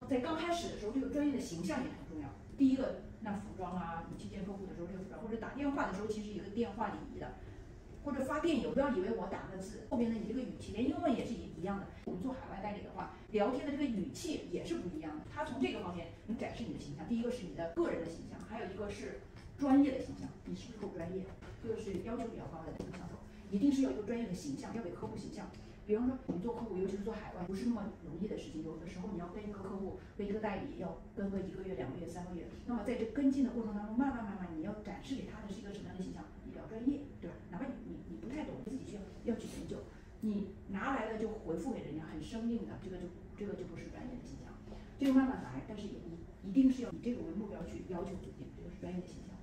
在刚开始的时候，这个专业的形象也很重要。第一个，那服装啊，你去见客户的时候，这个服装，或者打电话的时候，其实有个电话礼仪的。或者发电邮，不要以为我打个字，后面的你这个语气，连英文也是一样的。我们做海外代理的话，聊天的这个语气也是不一样的。它从这个方面能展示你的形象。第一个是你的个人的形象，还有一个是专业的形象，你是不是够专业？这个是要求比较高的这个销售，一定是要有一个专业的形象，要给客户形象。比方说，你做客户，尤其是做海外，不是那么容易的事情。有的时候你要跟一个客户、跟一个代理要跟个1个月、2个月、3个月。那么在这跟进的过程当中，慢慢，你要展示给他的是一个什么样的形象？你比较专业，对吧？哪怕你不太懂，自己要去研究，你拿来了就回复给人家，很生硬的，这个就不是专业的形象。这个慢慢来，但是也一定是要以这个为目标去要求自己，这个是专业的形象。